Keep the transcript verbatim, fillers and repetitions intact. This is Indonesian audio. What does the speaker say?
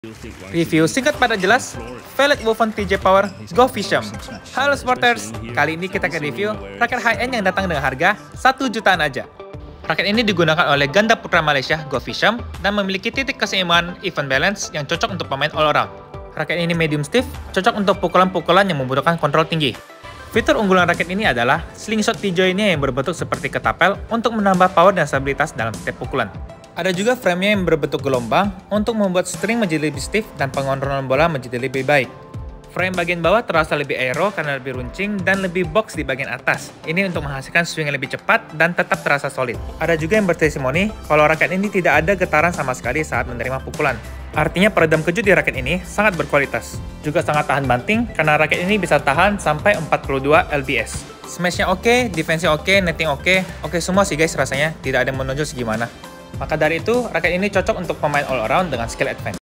Review singkat pada jelas, Velvet Woven T J Power Go Fish'em. Halo supporters, kali ini kita akan review raket high-end yang datang dengan harga satu jutaan aja. Raket ini digunakan oleh ganda putra Malaysia Go Fish'em dan memiliki titik keseimbangan even balance yang cocok untuk pemain all around. Raket ini medium stiff, cocok untuk pukulan-pukulan yang membutuhkan kontrol tinggi. Fitur unggulan raket ini adalah slingshot T-jointnya yang berbentuk seperti ketapel untuk menambah power dan stabilitas dalam setiap pukulan. Ada juga framenya yang berbentuk gelombang untuk membuat string menjadi lebih stiff dan pengontrolan bola menjadi lebih baik. Frame bagian bawah terasa lebih aero karena lebih runcing dan lebih box di bagian atas. Ini untuk menghasilkan swing yang lebih cepat dan tetap terasa solid. Ada juga yang bertestimoni kalau raket ini tidak ada getaran sama sekali saat menerima pukulan. Artinya peredam kejut di raket ini sangat berkualitas. Juga sangat tahan banting karena raket ini bisa tahan sampai empat puluh dua L B S. Smashnya oke, defense-nya oke, netting oke. Oke semua sih guys rasanya, tidak ada yang menonjol segimana. Maka dari itu, raket ini cocok untuk pemain all around dengan skill advance.